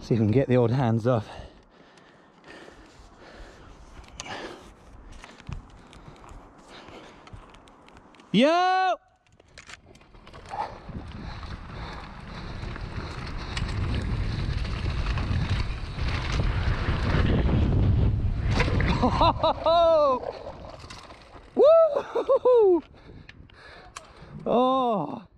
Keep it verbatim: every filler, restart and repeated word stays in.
See if we can get the old hands off. Yo! Oh! Woo! Oh!